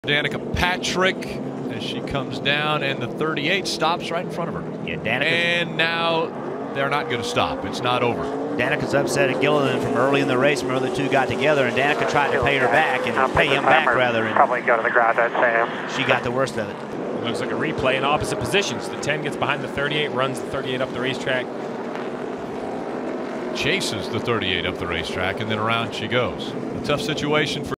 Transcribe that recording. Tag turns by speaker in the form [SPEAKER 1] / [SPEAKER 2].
[SPEAKER 1] Danica Patrick as she comes down, and the 38 stops right in front of her.
[SPEAKER 2] Yeah, Danica.
[SPEAKER 1] And now they're not going to stop. It's not over.
[SPEAKER 2] Danica's upset at Gilliland from early in the race. Remember, the two got together, and Danica tried to pay her back and pay him back rather. And
[SPEAKER 3] probably go to the garage, I'd say.
[SPEAKER 2] She got the worst of it.
[SPEAKER 4] It looks like a replay in opposite positions. The 10 gets behind the 38, runs the 38 up the racetrack.
[SPEAKER 1] Chases the 38 up the racetrack, and then around she goes. A tough situation for